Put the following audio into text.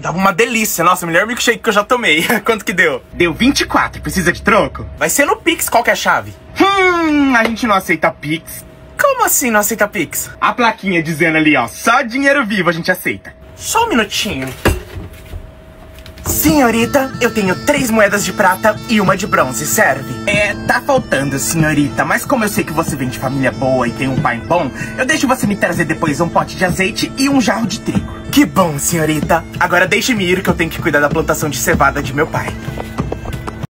Tava uma delícia. Nossa, o melhor milkshake que eu já tomei. Quanto que deu? Deu 24. Precisa de troco? Vai ser no Pix. Qual que é a chave? A gente não aceita Pix. Como assim não aceita Pix? A plaquinha dizendo ali, ó, só dinheiro vivo a gente aceita. Só um minutinho. Senhorita, eu tenho 3 moedas de prata e uma de bronze, serve? Tá faltando, senhorita, mas como eu sei que você vem de família boa e tem um pai bom, eu deixo você me trazer depois um pote de azeite e um jarro de trigo. Que bom, senhorita. Agora deixe-me ir que eu tenho que cuidar da plantação de cevada de meu pai.